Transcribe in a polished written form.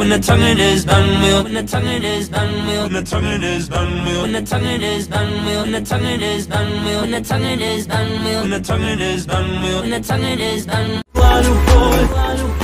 when the tonguing is done, when the tonguing is done, when the tonguing is done, when the tonguing is done, when the tonguing is done, when the tonguing is done, when the tonguing is done, when the tonguing is done.